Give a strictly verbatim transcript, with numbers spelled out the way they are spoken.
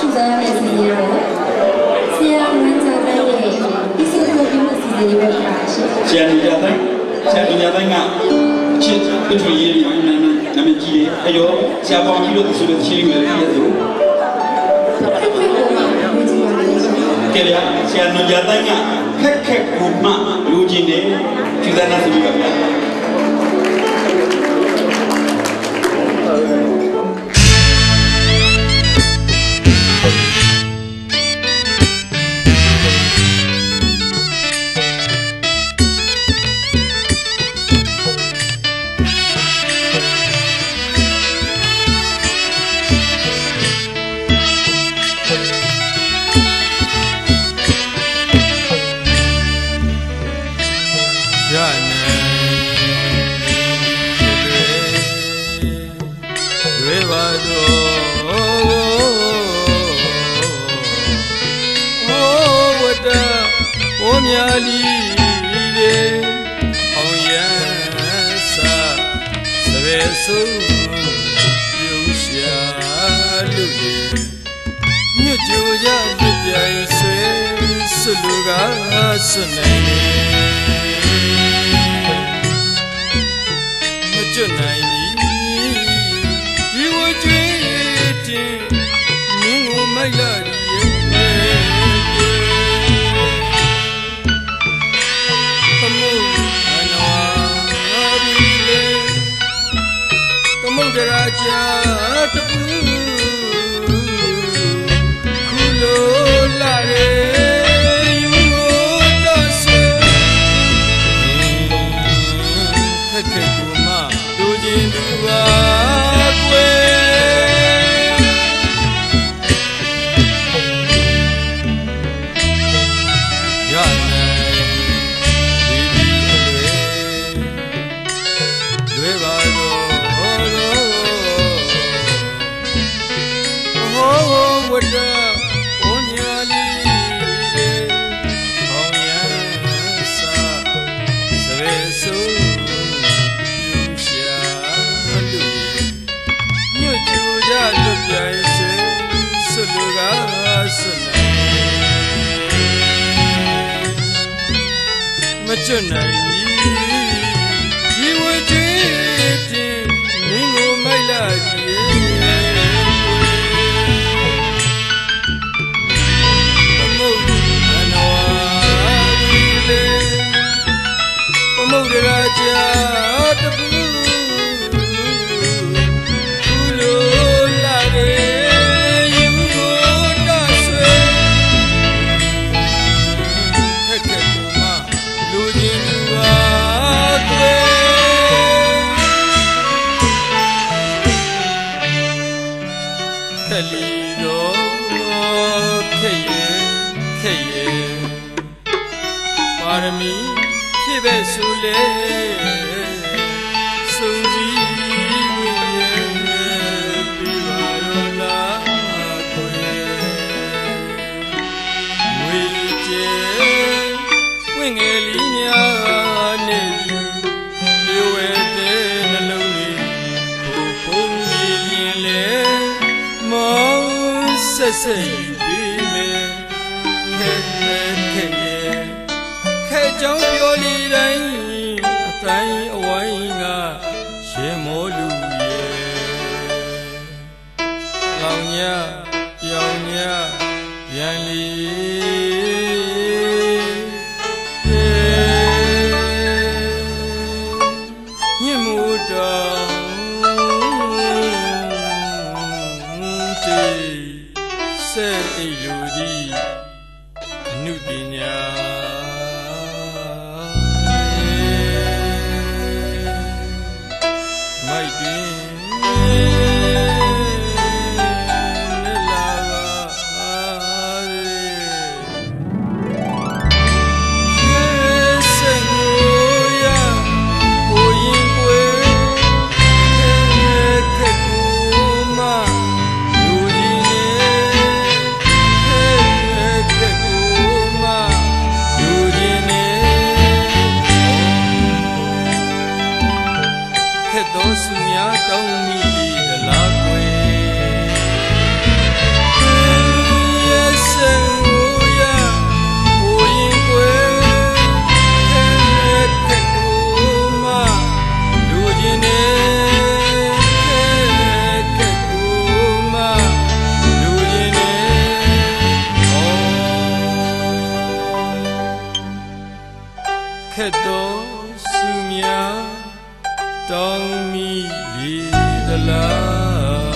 စားတဲ့စီရီရောဆရာဝန်ကြတဲ့ဒီဆိုတော့ဒီလိုစီရီရောပါရှင်ဆရာကြီးကြတဲ့ဆရာကြီးကြတဲ့ကချစ်ပြည့်ရည်ရည်နာမည်နာမည်ကြီးတယ်အဲ့တော့ဆရာပေါင်းကြီးတို့ဆိုလို့ချင်းရွယ်ရည်ဆိုကဲရဆရာနော်ကြတဲ့ကခက်ခက်ကိုမှလူချင်းတယ်ကျူဇာနာစီပါဗျာ Ma ခက်တော်စီများတောင်းမိလေသလား